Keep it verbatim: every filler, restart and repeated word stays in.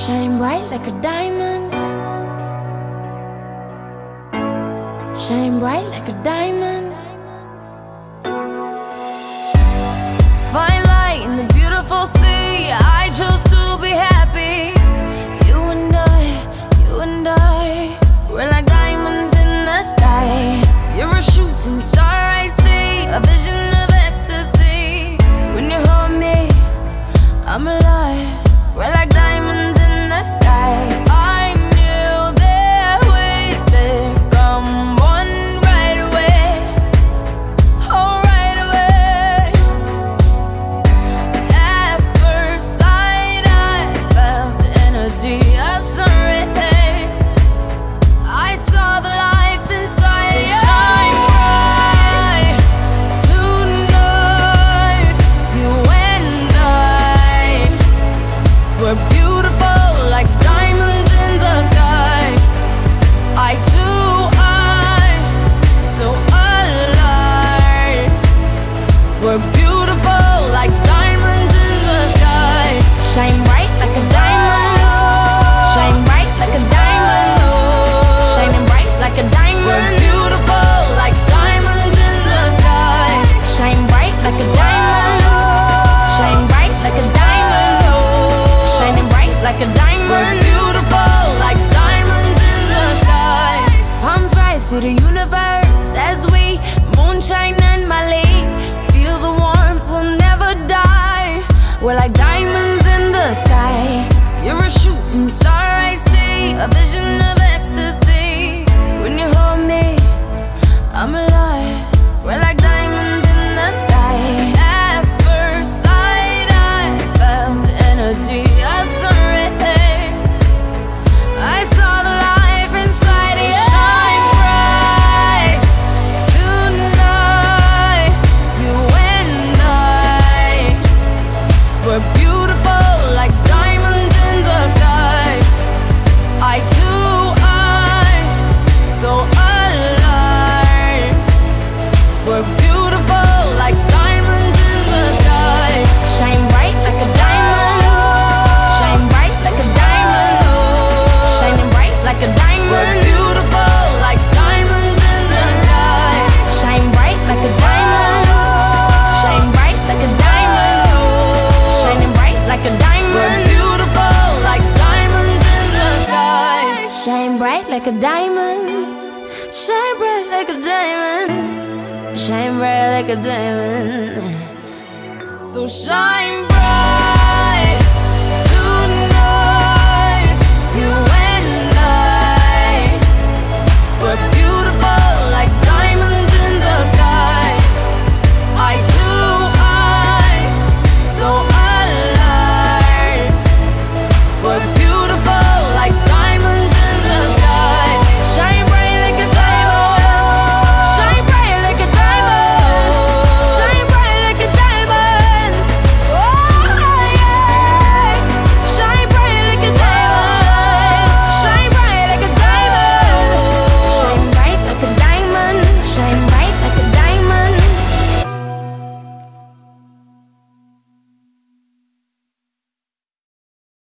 Shine bright like a diamond. Shine bright like a diamond. Fine light in the beautiful sea. I chose to be happy. You and I, you and I, we're like diamonds in the sky. You're a shooting star I see, a vision of ecstasy. When you hold me, I'm alive. We're like diamonds in the sky. I knew that we'd become one right away. Oh, right away. At first sight, I felt the energy of sun rays. I saw the life inside. So shine bright tonight. You and I, we're beautiful like diamonds in the sky. I too, I, so alive. We're beautiful like diamonds in the sky. Shine bright like a diamond. Shine bright like a diamond. Shining bright like a diamond. We're beautiful like diamonds in the sky. Shine bright like a diamond. Shine bright like a diamond. Shining bright like a diamond. We're beautiful like diamonds in the sky. Palms rise to the universe as we moonshine and Mali. Feel the warmth, we'll never die. We're like diamonds in the sky. You're a shooting star I see, a vision of ecstasy. When you hold me, I'm alive. We're like diamonds in the sky. At first sight, I felt the energy of sun rays. I saw the life inside you. Shine bright tonight. You and I, we're beautiful like diamonds in the sky. I too, I, so alive. We're beautiful like diamonds in the sky. Shine bright like a diamond. Shine bright like a diamond. Shining bright like a diamond. We're beautiful like diamonds in the sky. Shine bright like a diamond. Shine bright like a diamond. Shining bright like a diamond. We're beautiful like diamonds in the sky. Shine bright like a diamond. Shine bright like a diamond. Shine bright like a diamond. So shine